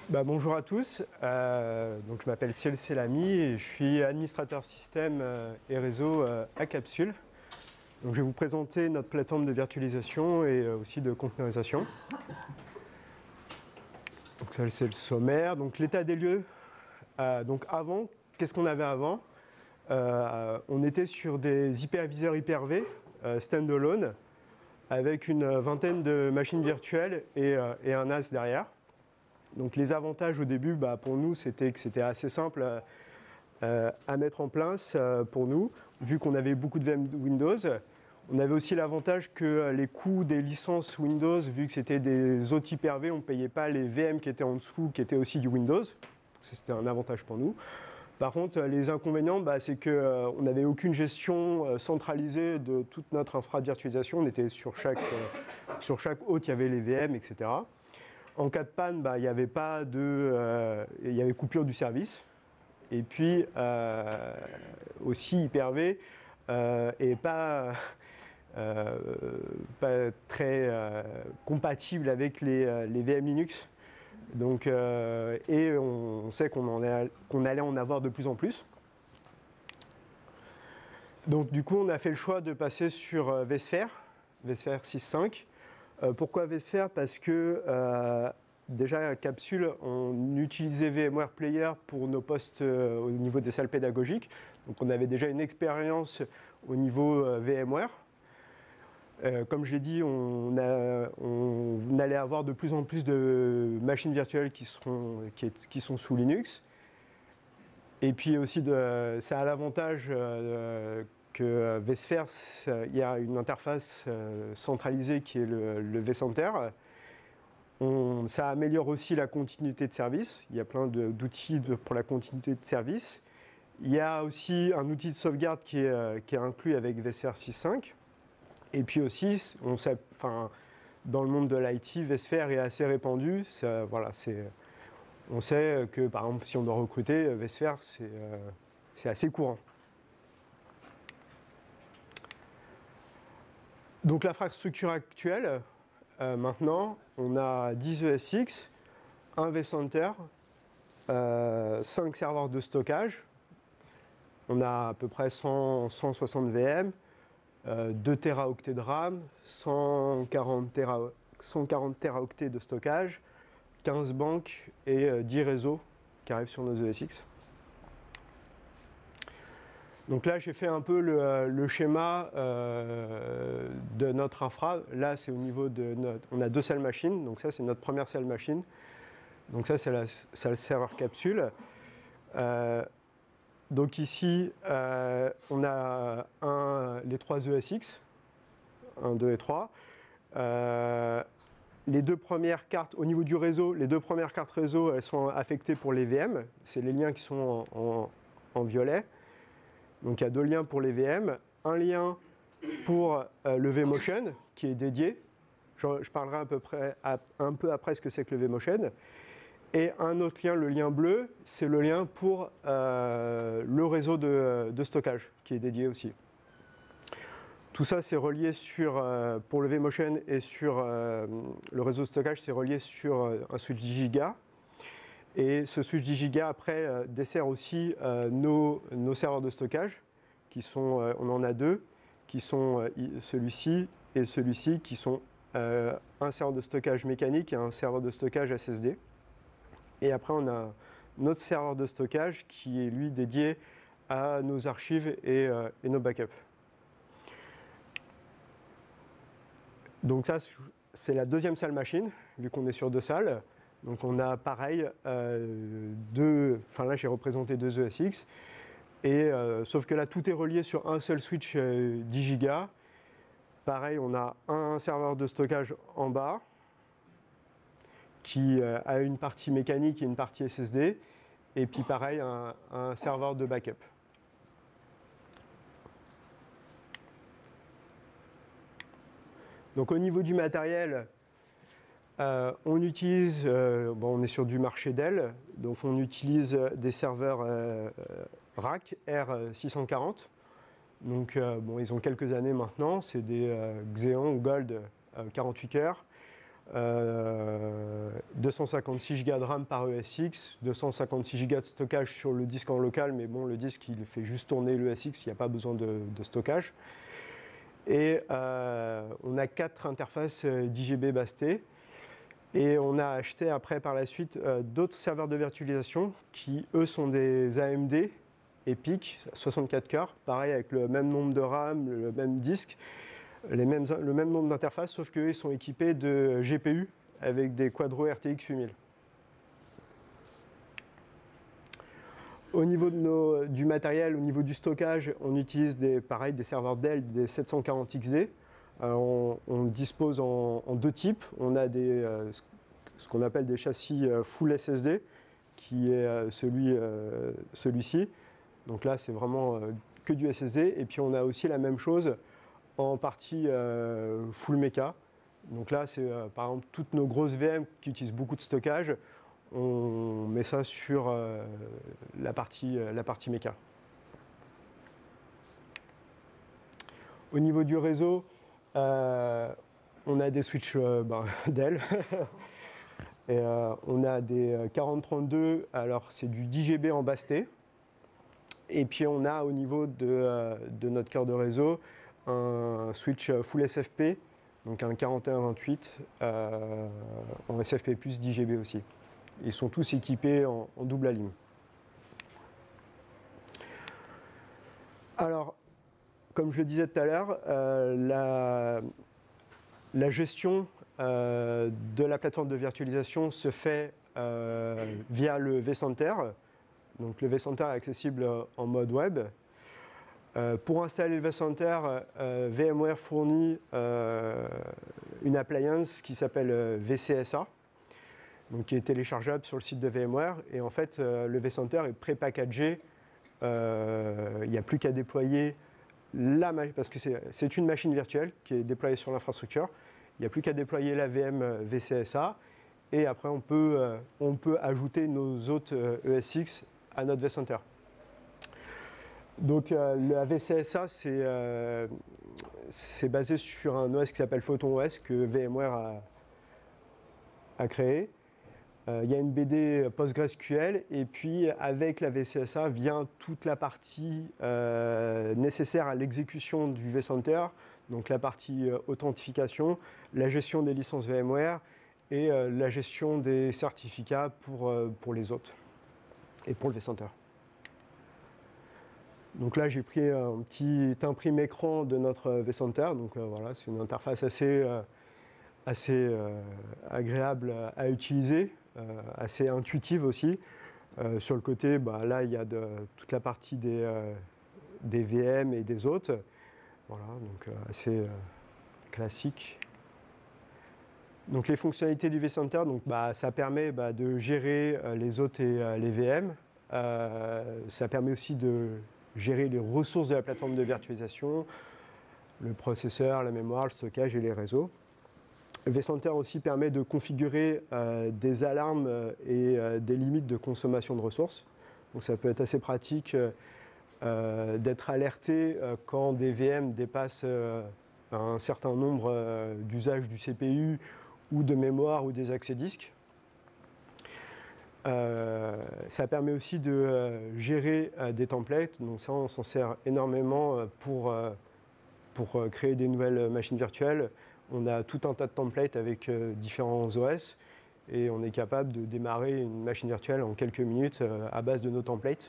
Bonjour à tous, donc je m'appelle Ciel Selami et je suis administrateur système et réseau à Capsule. Donc je vais vous présenter notre plateforme de virtualisation et aussi de conteneurisation. Donc ça c'est le sommaire. Donc l'état des lieux. Donc avant, qu'est-ce qu'on avait avant? On était sur des hyperviseurs Hyper-V standalone avec une vingtaine de machines virtuelles et un NAS derrière. Donc les avantages au début, pour nous, c'était que c'était assez simple à mettre en place pour nous, vu qu'on avait beaucoup de VM Windows. On avait aussi l'avantage que les coûts des licences Windows, vu que c'était des autres Hyper-V, on ne payait pas les VM qui étaient en dessous, qui étaient aussi du Windows. C'était un avantage pour nous. Par contre, les inconvénients, c'est qu'on n'avait aucune gestion centralisée de toute notre infra de virtualisation. On était sur chaque hôte, il y avait les VM, etc. En cas de panne, il y avait il y avait coupure du service. Et puis aussi Hyper-V est pas très compatible avec les VM Linux. Donc, et on sait qu'on allait en avoir de plus en plus. Donc du coup, on a fait le choix de passer sur vSphere 6.5. Pourquoi vSphere? Parce que déjà à Capsule, on utilisait VMware Player pour nos postes au niveau des salles pédagogiques. Donc on avait déjà une expérience au niveau VMware. Comme je l'ai dit, on allait avoir de plus en plus de machines virtuelles qui sont sous Linux. Et puis aussi, ça a l'avantage que vSphere, il y a une interface centralisée qui est le vCenter. Ça améliore aussi la continuité de service. Il y a plein d'outils pour la continuité de service. Il y a aussi un outil de sauvegarde qui est inclus avec vSphere 6.5. Et puis aussi, dans le monde de l'IT, vSphere est assez répandu. On sait que, par exemple, si on doit recruter, vSphere, c'est assez courant. Donc l'infrastructure actuelle, maintenant, on a 10 ESX, un vCenter, 5 serveurs de stockage. On a à peu près 160 VM, 2 Teraoctets de RAM, 140 Teraoctets de stockage, 15 banques et 10 réseaux qui arrivent sur nos ESX. Donc là, j'ai fait un peu le schéma de notre infra. Là, c'est au niveau de on a 2 salles machines. Donc ça, c'est notre première salle machine. Donc ça, c'est la salle serveur Capsule. Donc ici, on a les 3 ESX, 1, 2 et 3. Les 2 premières cartes, au niveau du réseau, les 2 premières cartes réseau, elles sont affectées pour les VM. C'est les liens qui sont en violet. Donc il y a 2 liens pour les VM, un lien pour le vMotion qui est dédié. Je parlerai un peu après ce que c'est que le vMotion. Et un autre lien, le lien bleu, c'est le lien pour le réseau de stockage qui est dédié aussi. Tout ça, c'est relié pour le vMotion et sur le réseau de stockage, c'est relié sur un switch 10 Giga. Et ce switch 10 Giga, après, dessert aussi nos serveurs de stockage, qui sont, on en a 2, qui sont celui-ci et celui-ci, qui sont un serveur de stockage mécanique et un serveur de stockage SSD. Et après, on a notre serveur de stockage qui est, lui, dédié à nos archives et nos backups. Donc ça, c'est la deuxième salle machine, vu qu'on est sur 2 salles. Donc on a pareil, là j'ai représenté 2 ESX, sauf que là tout est relié sur un seul switch 10 Go. Pareil, on a un serveur de stockage en bas, qui a une partie mécanique et une partie SSD, et puis pareil, un serveur de backup. Donc au niveau du matériel, on utilise, on est sur du marché Dell, donc on utilise des serveurs rack R640. Donc ils ont quelques années maintenant, c'est des Xeon Gold 48 cœurs. 256 Go de RAM par ESX, 256 Go de stockage sur le disque en local, mais bon, le disque, il fait juste tourner l'ESX, il n'y a pas besoin de stockage. Et on a 4 interfaces 10GB BAS-T. Et on a acheté après, par la suite, d'autres serveurs de virtualisation qui, eux, sont des AMD EPYC, 64 cœurs, pareil, avec le même nombre de RAM, le même disque, le même nombre d'interfaces, sauf qu'eux, ils sont équipés de GPU avec des Quadro RTX 8000. Au niveau du matériel, au niveau du stockage, on utilise des serveurs Dell, des 740XD. On dispose en 2 types. On a ce qu'on appelle des châssis full SSD, qui est celui-ci. Donc là, c'est vraiment que du SSD. Et puis on a aussi la même chose en partie full mecha. Donc là, c'est par exemple toutes nos grosses VM qui utilisent beaucoup de stockage. On met ça sur la partie mecha. Au niveau du réseau, on a des switches Dell. Et on a des 4032, alors c'est du 10GB en BAS-T. Et puis on a au niveau de notre cœur de réseau un switch full SFP, donc un 4128 en SFP+, 10GB aussi. Ils sont tous équipés en double alim. Alors, comme je le disais tout à l'heure, la gestion de la plateforme de virtualisation se fait via le vCenter. Donc le vCenter est accessible en mode web. Pour installer le vCenter, VMware fournit une appliance qui s'appelle VCSA, donc qui est téléchargeable sur le site de VMware. Et en fait, le vCenter est pré-packagé. Il n'y a plus qu'à déployer parce que c'est une machine virtuelle qui est déployée sur l'infrastructure. Il n'y a plus qu'à déployer la VM VCSA. Et après, on peut ajouter nos autres ESX à notre vCenter. Donc la VCSA, c'est basé sur un OS qui s'appelle PhotonOS que VMware a créé. Il y a une BD PostgreSQL et puis avec la VCSA vient toute la partie nécessaire à l'exécution du vCenter, donc la partie authentification, la gestion des licences VMware et la gestion des certificats pour les hôtes et pour le vCenter. Donc là, j'ai pris un petit imprime écran de notre vCenter. Donc voilà, c'est une interface assez agréable à utiliser, assez intuitive aussi. Sur le côté, là, il y a toute la partie des VM et des hôtes. Voilà, donc assez classique. Donc les fonctionnalités du vCenter, ça permet de gérer les hôtes et les VM. Ça permet aussi de gérer les ressources de la plateforme de virtualisation, le processeur, la mémoire, le stockage et les réseaux. Le vCenter aussi permet de configurer des alarmes et des limites de consommation de ressources. Donc ça peut être assez pratique d'être alerté quand des VM dépassent un certain nombre d'usages du CPU ou de mémoire ou des accès disques. Ça permet aussi de gérer des templates. Donc ça, on s'en sert énormément pour créer des nouvelles machines virtuelles. On a tout un tas de templates avec différents OS et on est capable de démarrer une machine virtuelle en quelques minutes à base de nos templates.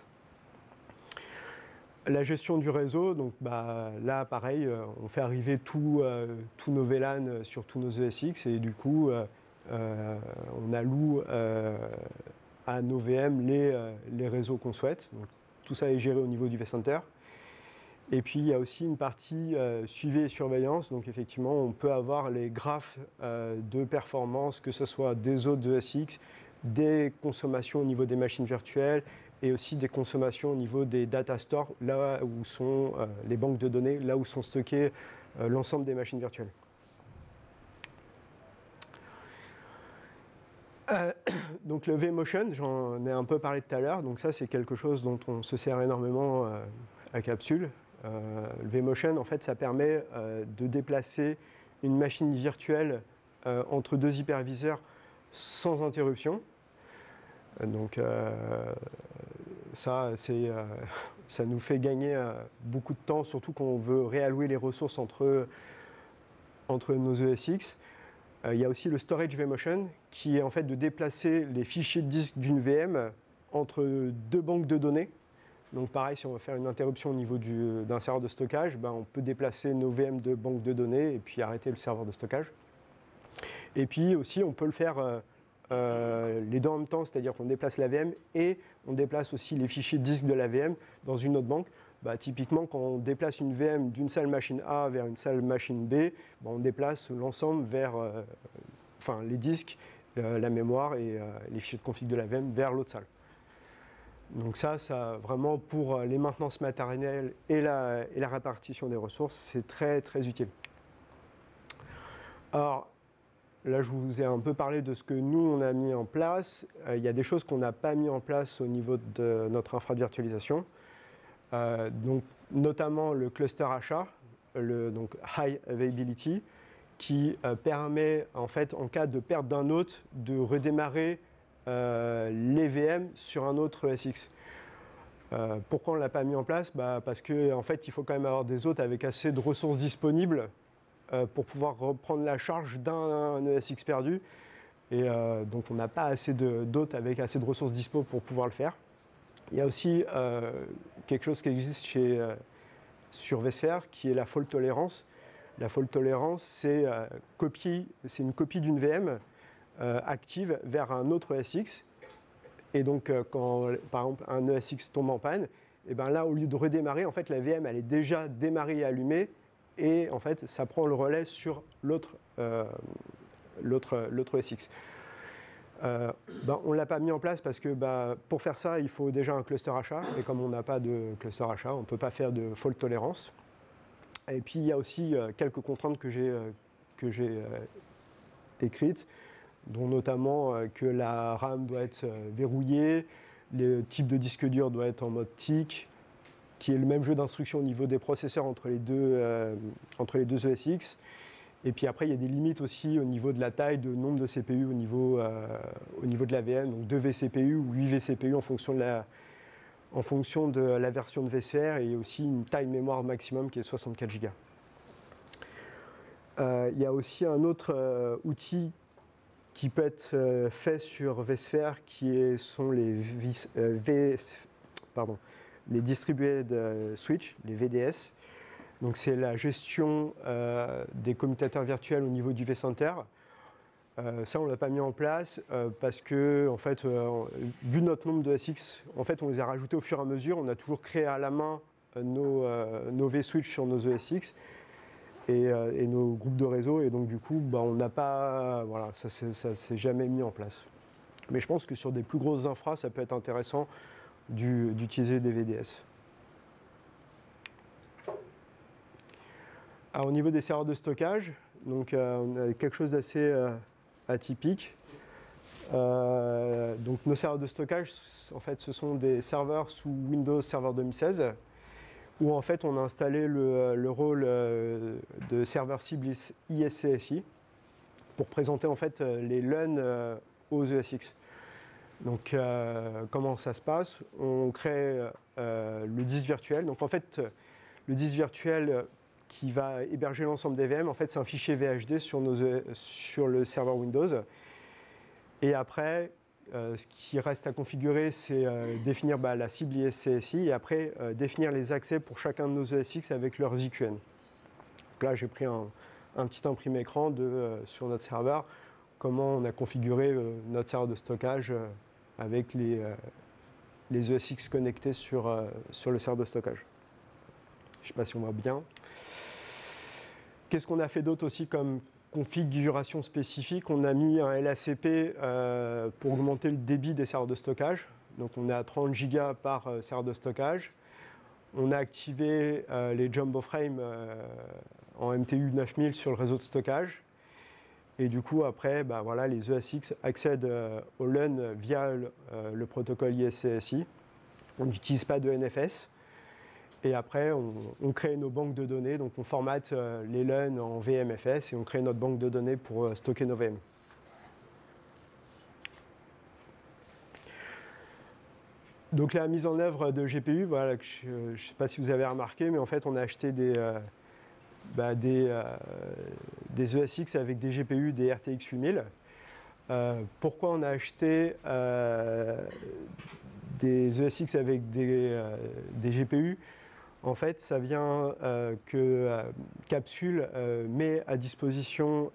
La gestion du réseau, donc là pareil, on fait arriver tous nos VLAN sur tous nos ESX et du coup on alloue à nos VM les réseaux qu'on souhaite. Donc, tout ça est géré au niveau du vCenter. Et puis il y a aussi une partie suivi et surveillance. Donc effectivement, on peut avoir les graphes de performance, que ce soit des autres ESX, des consommations au niveau des machines virtuelles et aussi des consommations au niveau des data stores, là où sont les banques de données, là où sont stockées l'ensemble des machines virtuelles. Donc le vMotion, j'en ai un peu parlé tout à l'heure, donc ça c'est quelque chose dont on se sert énormément à Capsule. Le vMotion, en fait, ça permet de déplacer une machine virtuelle entre deux hyperviseurs sans interruption. Donc ça nous fait gagner beaucoup de temps, surtout quand on veut réallouer les ressources entre nos ESX. Il y a aussi le storage vMotion, qui est en fait de déplacer les fichiers de disque d'une VM entre deux banques de données. Donc pareil, si on veut faire une interruption au niveau d'un serveur de stockage, on peut déplacer nos VM de banques de données et puis arrêter le serveur de stockage. Et puis aussi, on peut le faire les deux en même temps, c'est-à-dire qu'on déplace la VM et on déplace aussi les fichiers de disque de la VM dans une autre banque. Typiquement, quand on déplace une VM d'une salle machine A vers une salle machine B, on déplace l'ensemble vers les disques, la mémoire et les fichiers de config de la VM vers l'autre salle. Donc ça vraiment pour les maintenances matérielles et la répartition des ressources, c'est très très utile. Alors là, je vous ai un peu parlé de ce que nous on a mis en place. Il y a des choses qu'on n'a pas mis en place au niveau de notre infra de virtualisation. Donc notamment le cluster achat, donc High Availability, qui permet en fait en cas de perte d'un hôte de redémarrer les VM sur un autre ESX. Pourquoi on ne l'a pas mis en place? Parce qu'en fait, il faut quand même avoir des hôtes avec assez de ressources disponibles pour pouvoir reprendre la charge d'un ESX perdu. Et donc, on n'a pas assez d'hôtes avec assez de ressources dispo pour pouvoir le faire. Il y a aussi quelque chose qui existe sur vSphere, qui est la fault tolerance. La fault tolerance, c'est une copie d'une VM active vers un autre ESX. Et donc, quand, par exemple, un ESX tombe en panne, et là, au lieu de redémarrer, en fait, la VM, elle est déjà démarrée et allumée. Et en fait, ça prend le relais sur l'autre ESX. On ne l'a pas mis en place parce que pour faire ça, il faut déjà un cluster achat. Et comme on n'a pas de cluster achat, on ne peut pas faire de fault tolérance. Et puis, il y a aussi quelques contraintes que j'ai écrites, dont notamment que la RAM doit être verrouillée, le type de disque dur doit être en mode TIC, qui est le même jeu d'instructions au niveau des processeurs entre les deux ESX. Et puis après, il y a des limites aussi au niveau de la taille, de nombre de CPU au niveau de la VM, donc 2 vCPU ou 8 vCPU en fonction de la version de vSphere, et aussi une taille mémoire maximum qui est 64 Go. Il y a aussi un autre outil qui peut être fait sur vSphere, sont les Distributed Switch, les VDS. Donc c'est la gestion des commutateurs virtuels au niveau du vCenter. Ça, on ne l'a pas mis en place parce que, en fait, vu notre nombre de SX, en fait, on les a rajoutés au fur et à mesure. On a toujours créé à la main nos vSwitch sur nos ESX et nos groupes de réseau. Et donc, du coup, on n'a pas... Voilà, ça ne s'est jamais mis en place. Mais je pense que sur des plus grosses infras, ça peut être intéressant d'utiliser des VDS. Alors, au niveau des serveurs de stockage, donc, on a quelque chose d'assez atypique. Donc, nos serveurs de stockage, en fait, ce sont des serveurs sous Windows Server 2016, où en fait, on a installé le rôle de serveur cible ISCSI pour présenter en fait les LUN aux ESX. Donc, comment ça se passe? On crée le disque virtuel. Donc, en fait, le disque virtuel qui va héberger l'ensemble des VM, en fait, c'est un fichier VHD sur le serveur Windows. Et après, ce qui reste à configurer, c'est définir la cible ISCSI et après définir les accès pour chacun de nos ESX avec leurs IQN. Donc là, j'ai pris un petit imprimé écran sur notre serveur, comment on a configuré notre serveur de stockage avec les ESX connectés sur le serveur de stockage. Je ne sais pas si on voit bien. Qu'est-ce qu'on a fait d'autre aussi comme configuration spécifique? On a mis un LACP pour augmenter le débit des serveurs de stockage. Donc on est à 30 Go par serveur de stockage. On a activé les Jumbo Frame en MTU 9000 sur le réseau de stockage. Et du coup, après, voilà, les ESX accèdent au LUN via le protocole ISCSI. On n'utilise pas de NFS. Et après, on crée nos banques de données, donc on formate les LUN en VMFS et on crée notre banque de données pour stocker nos VM. Donc la mise en œuvre de GPU, voilà, je ne sais pas si vous avez remarqué, mais en fait on a acheté des ESX avec des GPU, des RTX 8000. Pourquoi on a acheté des ESX avec des GPU? En fait, ça vient que Capsule met à disposition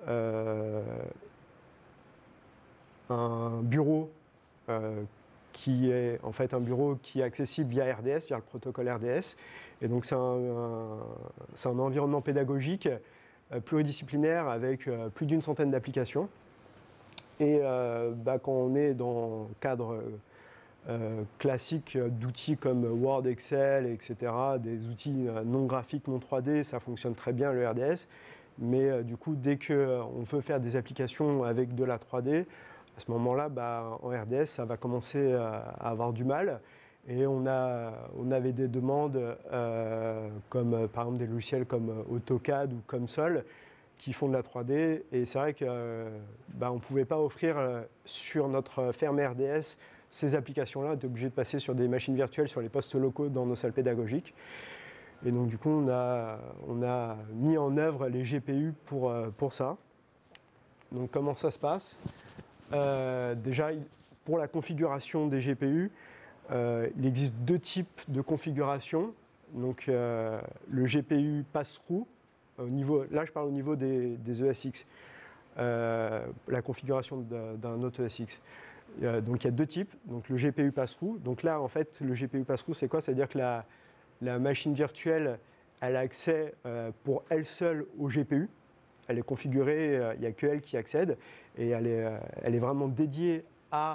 un bureau qui est en fait un bureau qui est accessible via RDS, via le protocole RDS. Et donc c'est un environnement pédagogique pluridisciplinaire avec plus d'une centaine d'applications. Et quand on est dans le cadre classique d'outils comme Word, Excel, etc., des outils non graphiques, non 3D, ça fonctionne très bien le RDS. Mais du coup, dès qu'on veut faire des applications avec de la 3D, à ce moment-là, en RDS, ça va commencer à avoir du mal. Et on avait des demandes comme par exemple des logiciels comme AutoCAD ou COMSOL qui font de la 3D. Et c'est vrai qu'on ne pouvait pas offrir sur notre ferme RDS ces applications-là. On était obligé de passer sur des machines virtuelles sur les postes locaux dans nos salles pédagogiques. Et donc du coup, on a mis en œuvre les GPU pour ça. Donc comment ça se passe? Déjà, pour la configuration des GPU, il existe deux types de configuration. Donc, le GPU pass-through, là je parle au niveau des ESX, la configuration d'un autre ESX. Donc, il y a deux types. Donc, le GPU pass-through. Donc là, en fait, le GPU pass-through, c'est quoi? C'est-à-dire que la machine virtuelle, elle a accès pour elle seule au GPU. Elle est configurée, il n'y a que elle qui accède, et elle est vraiment dédiée à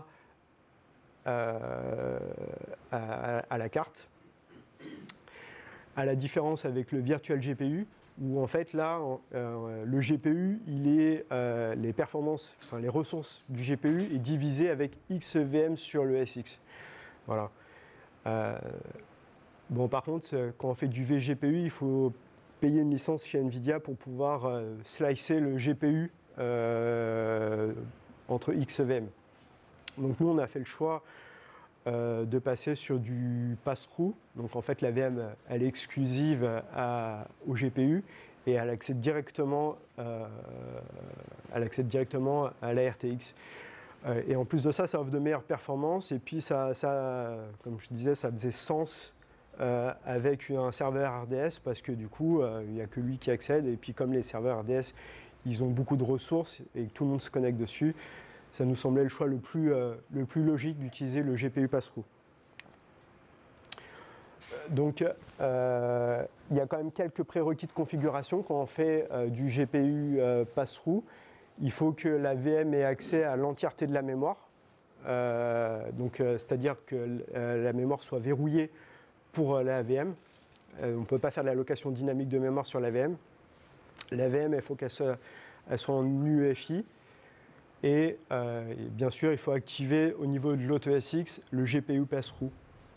la carte. À la différence avec le virtual GPU, où en fait là, le GPU, les performances, enfin les ressources du GPU est divisé avec X VM sur le SX. Voilà. Bon, par contre, quand on fait du vGPU, il faut payer une licence chez NVIDIA pour pouvoir slicer le GPU entre X VM. Donc nous, on a fait le choix de passer sur du pass-through. Donc en fait, la VM, elle est exclusive au GPU et elle accède directement à la RTX. Et en plus de ça, ça offre de meilleures performances. Et puis, ça, comme je disais, ça faisait sens avec un serveur RDS parce que du coup, il n'y a que lui qui accède. Et puis, comme les serveurs RDS, ils ont beaucoup de ressources et que tout le monde se connecte dessus, ça nous semblait le choix le plus logique d'utiliser le GPU pass-through. Donc, il y a quand même quelques prérequis de configuration quand on fait du GPU pass-through. Il faut que la VM ait accès à l'entièreté de la mémoire, c'est-à-dire que la mémoire soit verrouillée pour la VM. On ne peut pas faire de l'allocation dynamique de mémoire sur la VM. La VM, il faut qu'elle soit en UEFI. Et bien sûr, il faut activer au niveau de l'AutoSX le GPU pass-through.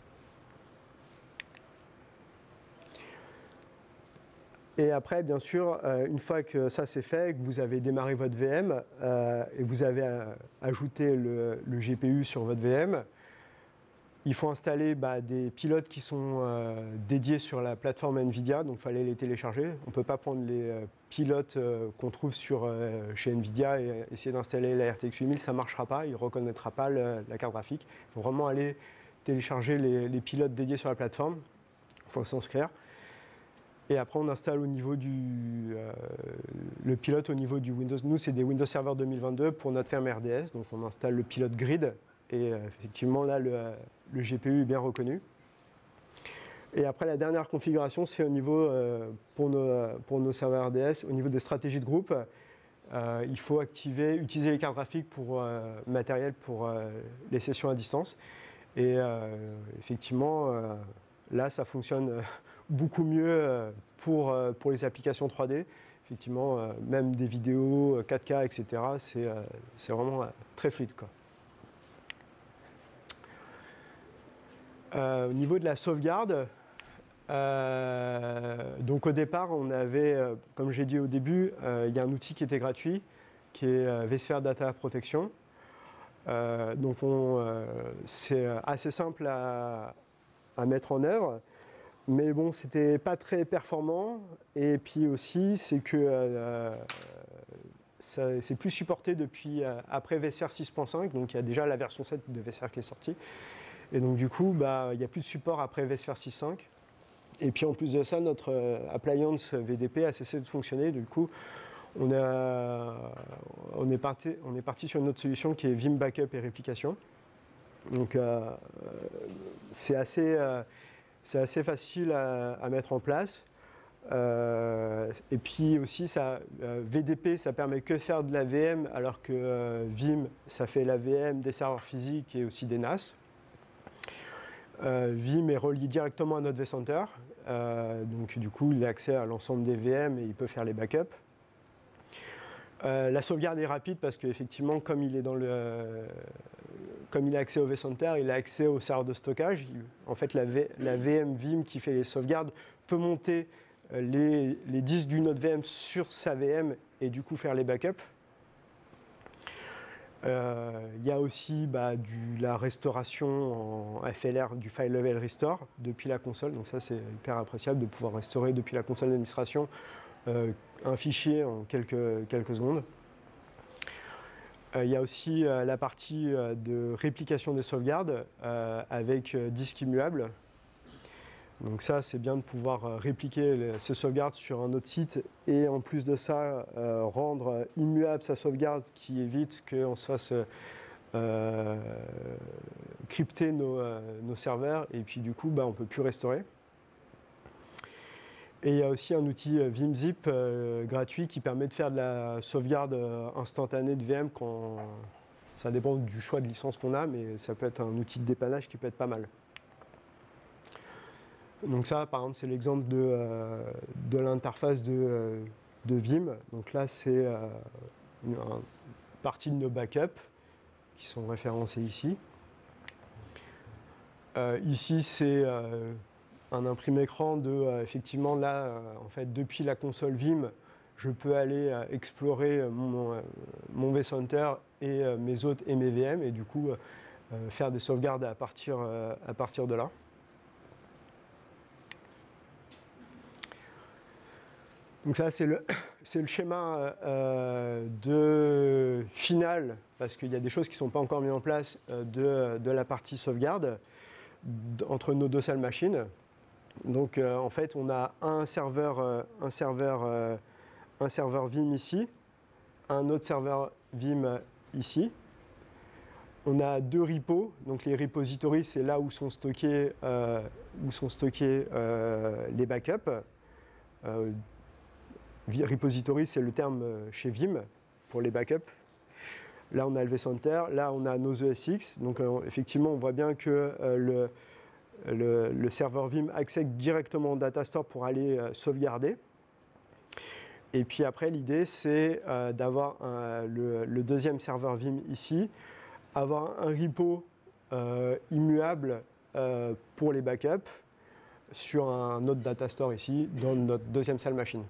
Et après, bien sûr, une fois que ça c'est fait, que vous avez démarré votre VM et vous avez ajouté le GPU sur votre VM, il faut installer des pilotes qui sont dédiés sur la plateforme NVIDIA, donc il fallait les télécharger. On ne peut pas prendre les pilotes qu'on trouve chez NVIDIA et essayer d'installer la RTX 8000, ça ne marchera pas, il ne reconnaîtra pas la carte graphique. Il faut vraiment aller télécharger les pilotes dédiés sur la plateforme, il faut s'inscrire. Et après, on installe le pilote au niveau du Windows. Nous, c'est des Windows Server 2022 pour notre ferme RDS. Donc, on installe le pilote grid. Et effectivement, là, le GPU est bien reconnu. Et après, la dernière configuration se fait au niveau, pour nos serveurs RDS, au niveau des stratégies de groupe. Il faut utiliser les cartes graphiques pour matériel pour les sessions à distance. Et effectivement, là, ça fonctionne beaucoup mieux pour les applications 3D. Effectivement, même des vidéos 4K, etc., c'est vraiment très fluide, quoi. Au niveau de la sauvegarde, Donc au départ, on avait, comme j'ai dit au début, il y a un outil qui était gratuit, qui est vSphere Data Protection. Donc c'est assez simple à mettre en œuvre, mais bon, c'était pas très performant. Et puis aussi, c'est que c'est plus supporté depuis après vSphere 6.5, donc il y a déjà la version 7 de vSphere qui est sortie. Et donc du coup, il n'y a plus de support après vSphere 6.5. Et puis en plus de ça, notre appliance VDP a cessé de fonctionner. Du coup, on est parti sur une autre solution qui est Vim Backup et Réplication. Donc c'est assez facile à mettre en place. Et puis aussi, VDP, ça permet que faire de la VM, alors que Vim, ça fait la VM des serveurs physiques et aussi des NAS. Vim est relié directement à notre vCenter. Donc du coup, il a accès à l'ensemble des VM et il peut faire les backups. La sauvegarde est rapide parce qu'effectivement, comme il a accès au vCenter, il a accès au serveur de stockage. En fait, la VM Vim qui fait les sauvegardes peut monter les disques d'une autre VM sur sa VM et du coup faire les backups. Il y a aussi la restauration en FLR du File Level Restore depuis la console. Donc ça, c'est hyper appréciable de pouvoir restaurer depuis la console d'administration un fichier en quelques secondes. Il y a aussi la partie de réplication des sauvegardes avec disque immuable. Donc ça, c'est bien de pouvoir répliquer ces sauvegardes sur un autre site et en plus de ça, rendre immuable sa sauvegarde qui évite qu'on se fasse crypter nos serveurs et puis du coup, on ne peut plus restaurer. Et il y a aussi un outil VimZip gratuit qui permet de faire de la sauvegarde instantanée de VM quand ça dépend du choix de licence qu'on a, mais ça peut être un outil de dépannage qui peut être pas mal. Donc ça, par exemple, c'est l'exemple de l'interface de Vim. Donc là, c'est une partie de nos backups qui sont référencés ici. Ici, c'est un imprimé écran de, effectivement, là, en fait, depuis la console Vim, je peux aller explorer mon vCenter et mes hôtes et mes VM, et du coup, faire des sauvegardes à partir de là. Donc ça, c'est le schéma final, parce qu'il y a des choses qui ne sont pas encore mises en place de la partie sauvegarde entre nos deux salles machines. Donc en fait, on a un serveur Vim ici, un autre serveur Vim ici. On a deux repos, donc les repositories, c'est là où sont stockés les backups. Repository, c'est le terme chez Vim pour les backups. Là, on a le vCenter, là, on a nos ESX. Donc, effectivement, on voit bien que le serveur Vim accède directement au Datastore pour aller sauvegarder. Et puis après, l'idée, c'est d'avoir le deuxième serveur Vim ici, avoir un repo immuable pour les backups sur un autre Datastore ici, dans notre deuxième salle machine.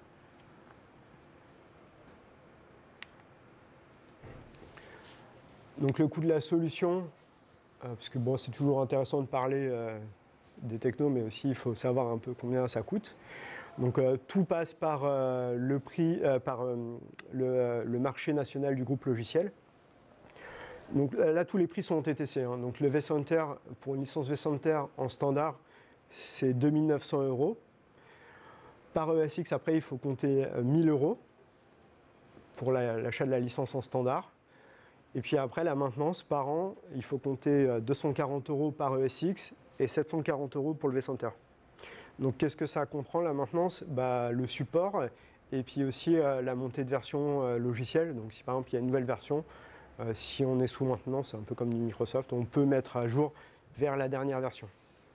Donc le coût de la solution, parce que bon, c'est toujours intéressant de parler des technos, mais aussi il faut savoir un peu combien ça coûte. Donc tout passe par le prix, le marché national du groupe logiciel. Donc là, tous les prix sont en TTC. Hein. Donc le vCenter, pour une licence vCenter en standard, c'est 2 900 €. Par ESX, après, il faut compter 1 000 € pour l'achat de la licence en standard. Et puis après, la maintenance par an, il faut compter 240 € par ESX et 740 € pour le vCenter. Donc qu'est-ce que ça comprend la maintenance ? Le support et puis aussi la montée de version logicielle. Donc si par exemple il y a une nouvelle version, si on est sous maintenance, c'est un peu comme du Microsoft, on peut mettre à jour vers la dernière version.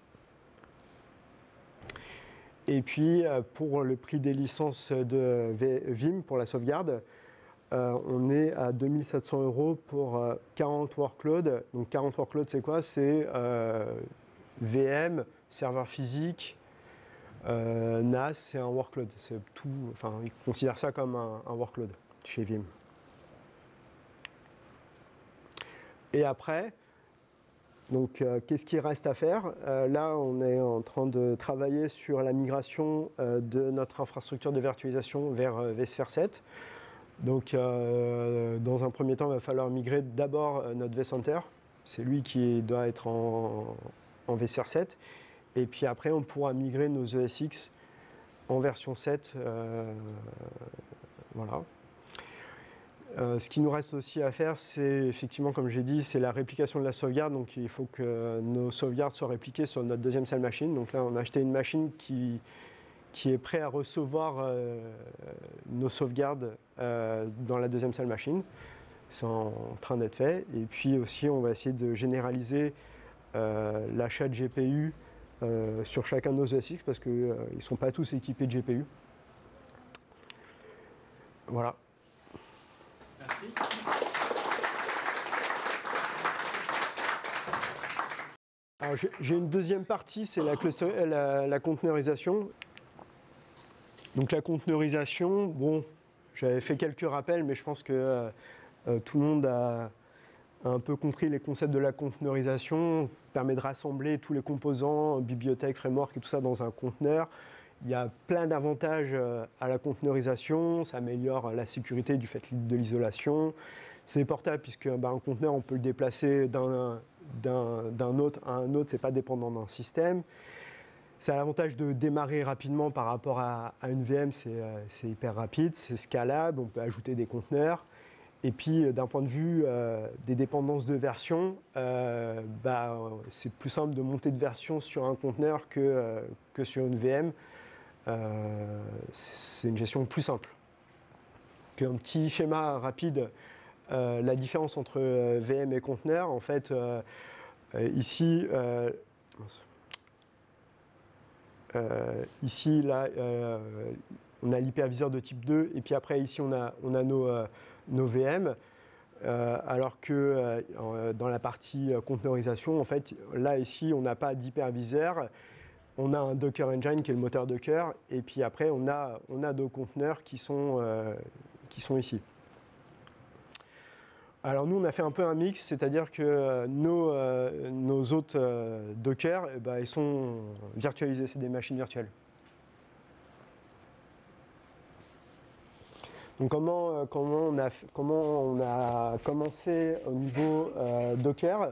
Et puis pour le prix des licences de Vim pour la sauvegarde, on est à 2 700 € pour 40 workloads. Donc 40 workloads, c'est quoi ? C'est VM, serveur physique, NAS, c'est un workload. C'est tout, enfin, ils considèrent ça comme un workload chez Vim. Et après, donc, qu'est-ce qu'il reste à faire? Là, on est en train de travailler sur la migration de notre infrastructure de virtualisation vers vSphere 7. Donc, dans un premier temps, il va falloir migrer d'abord notre vCenter. C'est lui qui doit être en vSphere 7. Et puis après, on pourra migrer nos ESX en version 7. Voilà. Ce qui nous reste aussi à faire, c'est effectivement, comme j'ai dit, c'est la réplication de la sauvegarde. Donc il faut que nos sauvegardes soient répliquées sur notre deuxième salle machine. Donc là, on a acheté une machine qui est prête à recevoir nos sauvegardes dans la deuxième salle machine. C'est en train d'être fait. Et puis aussi, on va essayer de généraliser l'achat de GPU sur chacun de nos ESX parce qu'ils ne sont pas tous équipés de GPU. Voilà. Merci. Alors, j'ai une deuxième partie, c'est la conteneurisation. Donc la conteneurisation, bon, j'avais fait quelques rappels, mais je pense que tout le monde a un peu compris les concepts de la conteneurisation. Ça permet de rassembler tous les composants, bibliothèques, frameworks et tout ça dans un conteneur. Il y a plein d'avantages à la conteneurisation. Ça améliore la sécurité du fait de l'isolation. C'est portable puisque un conteneur, on peut le déplacer d'un autre à un autre. Ce n'est pas dépendant d'un système. Ça a l'avantage de démarrer rapidement par rapport à une VM. C'est hyper rapide, c'est scalable. On peut ajouter des conteneurs. Et puis, d'un point de vue des dépendances de version, c'est plus simple de monter de version sur un conteneur que sur une VM. C'est une gestion plus simple. Un petit schéma rapide, la différence entre VM et conteneur, en fait, ici, là, on a l'hyperviseur de type 2, et puis après, ici, on a nos VM, alors que dans la partie conteneurisation, en fait, là, ici, on n'a pas d'hyperviseur. On a un Docker Engine qui est le moteur Docker, et puis après, on a nos conteneurs qui sont ici. Alors nous, on a fait un peu un mix, c'est-à-dire que nos autres Docker, ils sont virtualisés, c'est des machines virtuelles. Donc comment on a commencé au niveau Docker?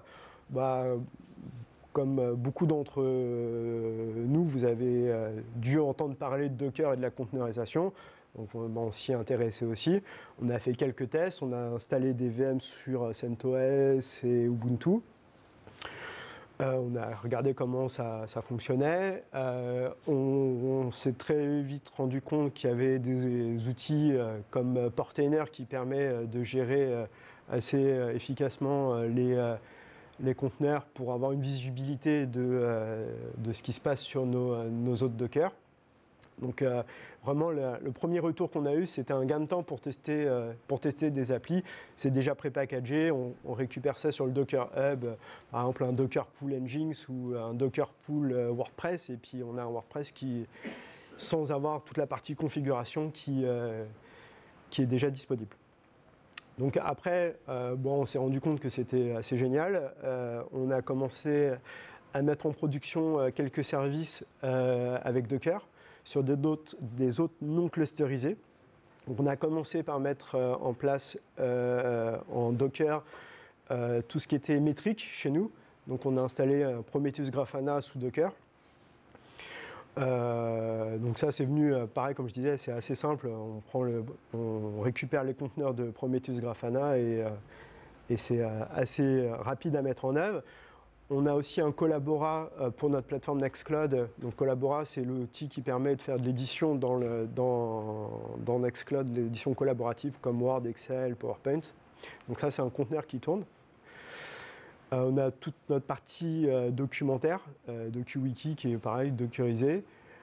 Comme beaucoup d'entre nous, vous avez dû entendre parler de Docker et de la conteneurisation. Donc on s'y est intéressé aussi. On a fait quelques tests, on a installé des VM sur CentOS et Ubuntu. On a regardé comment ça fonctionnait. On s'est très vite rendu compte qu'il y avait des outils comme Portainer qui permet de gérer assez efficacement les conteneurs pour avoir une visibilité de ce qui se passe sur nos autres Docker. Donc vraiment, le premier retour qu'on a eu, c'était un gain de temps pour tester des applis. C'est déjà prépackagé, on récupère ça sur le Docker Hub, par exemple un Docker Pool Nginx ou un Docker Pool WordPress, et puis on a un WordPress qui, sans avoir toute la partie configuration, qui est déjà disponible. Donc après, on s'est rendu compte que c'était assez génial. On a commencé à mettre en production quelques services avec Docker sur des autres non clusterisés. Donc on a commencé par mettre en place en Docker tout ce qui était métrique chez nous. Donc on a installé Prometheus Grafana sous Docker. Donc ça c'est venu, pareil comme je disais, c'est assez simple. On récupère les conteneurs de Prometheus Grafana et c'est assez rapide à mettre en œuvre. On a aussi un Collabora pour notre plateforme Nextcloud. Donc Collabora, c'est l'outil qui permet de faire de l'édition dans Nextcloud, l'édition collaborative comme Word, Excel, PowerPoint. Donc ça, c'est un conteneur qui tourne. On a toute notre partie documentaire, DocuWiki, qui est pareil, dockerisée.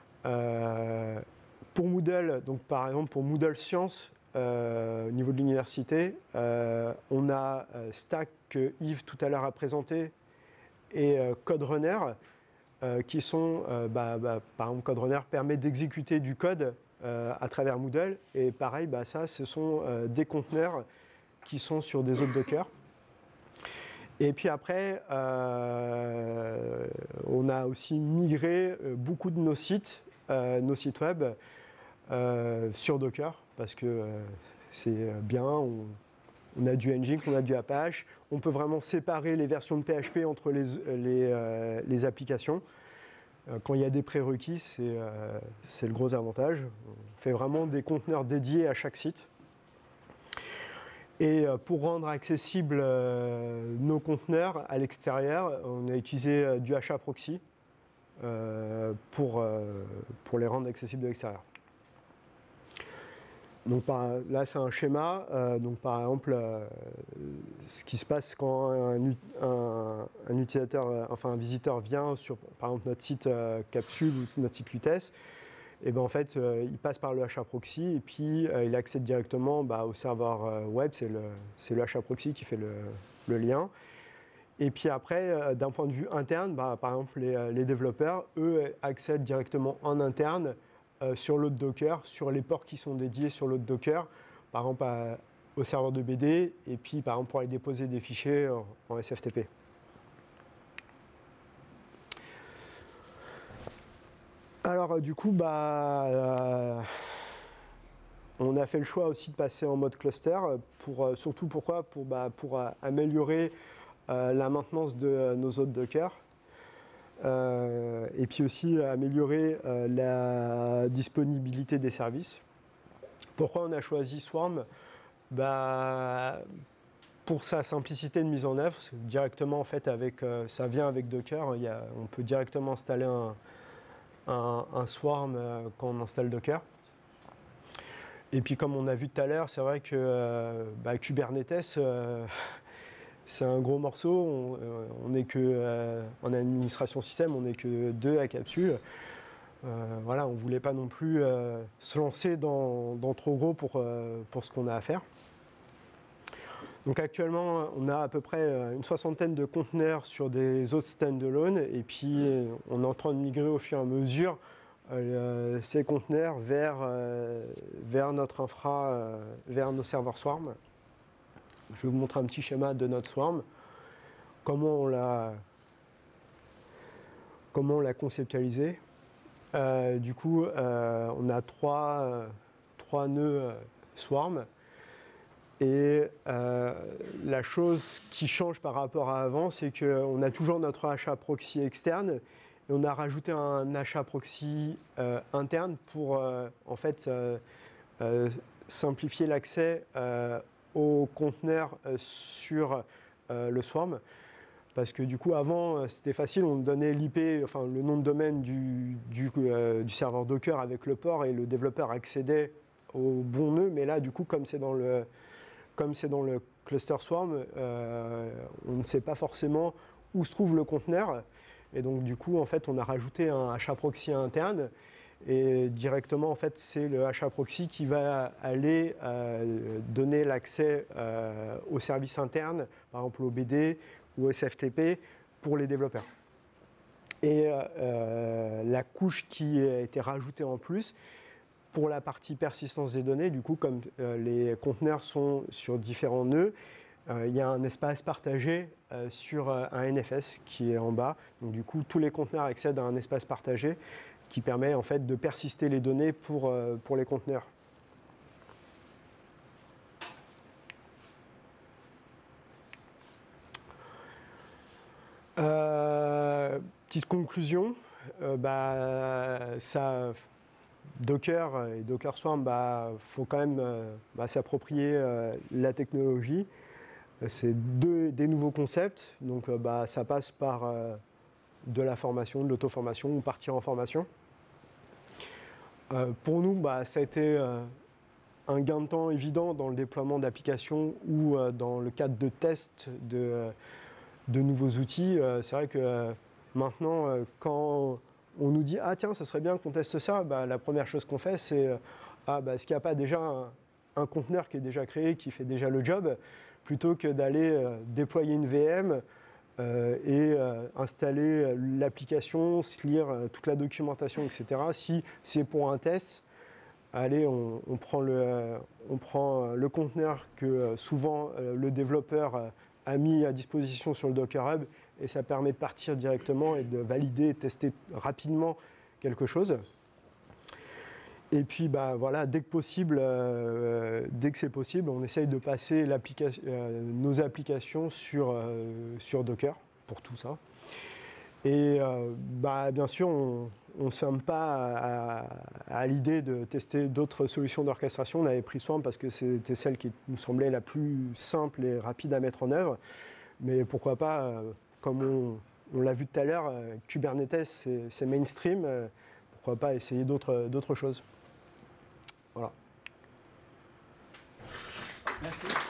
Pour Moodle, donc par exemple pour Moodle Science, au niveau de l'université, on a Stack que Yves tout à l'heure a présenté, et Code Runner. qui sont, par exemple, CodeRunner permet d'exécuter du code à travers Moodle. Et pareil, ça, ce sont des conteneurs qui sont sur des autres Docker. Et puis après, on a aussi migré beaucoup de nos sites web sur Docker, parce que c'est bien, on a du Nginx, on a du Apache, on peut vraiment séparer les versions de PHP entre les applications. Quand il y a des prérequis, c'est le gros avantage. On fait vraiment des conteneurs dédiés à chaque site. Et pour rendre accessibles nos conteneurs à l'extérieur, on a utilisé du HAProxy pour les rendre accessibles de l'extérieur. Donc là, c'est un schéma. Donc par exemple, ce qui se passe quand un utilisateur, un visiteur vient sur, par exemple, notre site Capsule ou notre site Lutèce, et en fait, il passe par le HAProxy et puis il accède directement au serveur web. C'est le HAProxy qui fait le lien. Et puis après, d'un point de vue interne, par exemple, les développeurs, eux, accèdent directement en interne sur l'autre Docker, sur les ports qui sont dédiés sur l'autre Docker, par exemple au serveur de BD, et puis par exemple pour aller déposer des fichiers en SFTP. Alors du coup, on a fait le choix aussi de passer en mode cluster, surtout pourquoi pour améliorer la maintenance de nos autres Docker. Et puis aussi améliorer la disponibilité des services. Pourquoi on a choisi Swarm? Pour sa simplicité de mise en œuvre, directement en fait ça vient avec Docker. On peut directement installer un Swarm quand on installe Docker. Et puis comme on a vu tout à l'heure, c'est vrai que Kubernetes, c'est un gros morceau. On n'est que en administration système, on n'est que 2 à Capsule. Voilà, on ne voulait pas non plus se lancer dans trop gros pour ce qu'on a à faire. Donc actuellement, on a à peu près une 60aine de conteneurs sur des autres standalone, et puis on est en train de migrer au fur et à mesure ces conteneurs vers notre infra, vers nos serveurs Swarm. Je vais vous montrer un petit schéma de notre Swarm, comment on l'a conceptualisé. Du coup, on a trois nœuds Swarm. Et la chose qui change par rapport à avant, c'est qu'on a toujours notre HAProxy externe, et on a rajouté un HAProxy interne pour en fait simplifier l'accès aux conteneurs sur le Swarm. Parce que du coup, avant, c'était facile, on donnait l'IP, le nom de domaine du serveur Docker avec le port, et le développeur accédait au bon nœud. Mais là, du coup, comme c'est dans le cluster Swarm, on ne sait pas forcément où se trouve le conteneur. Et donc, du coup, en fait, on a rajouté un HAProxy interne. Et directement, en fait, c'est le HAProxy qui va aller donner l'accès aux services internes, par exemple au BD ou au SFTP, pour les développeurs. Et la couche qui a été rajoutée en plus, pour la partie persistance des données, du coup, comme les conteneurs sont sur différents nœuds, il y a un espace partagé sur un NFS qui est en bas. Donc, du coup, tous les conteneurs accèdent à un espace partagé qui permet en fait de persister les données pour les conteneurs. Petite conclusion, Docker et Docker Swarm, faut quand même s'approprier la technologie. C'est des nouveaux concepts, donc ça passe par de la formation, de l'auto-formation ou partir en formation. Pour nous, ça a été un gain de temps évident dans le déploiement d'applications ou dans le cadre de tests de nouveaux outils. C'est vrai que maintenant, quand on nous dit « Ah tiens, ça serait bien qu'on teste ça », la première chose qu'on fait, c'est « Ah, est-ce qu'il n'y a pas déjà un conteneur qui est déjà créé, qui fait déjà le job ?» plutôt que d'aller déployer une VM, installer l'application, se lire toute la documentation, etc. Si c'est pour un test, allez, on prend le conteneur que souvent le développeur a mis à disposition sur le Docker Hub et ça permet de partir directement et de valider et tester rapidement quelque chose. Et puis voilà, dès que c'est possible, on essaye de passer nos applications sur Docker pour tout ça. Et bien sûr, on ne se ferme pas à l'idée de tester d'autres solutions d'orchestration. On avait pris soin parce que c'était celle qui nous semblait la plus simple et rapide à mettre en œuvre. Mais pourquoi pas, comme on l'a vu tout à l'heure, Kubernetes, c'est mainstream. Pourquoi pas essayer d'autres choses. Voilà. Merci.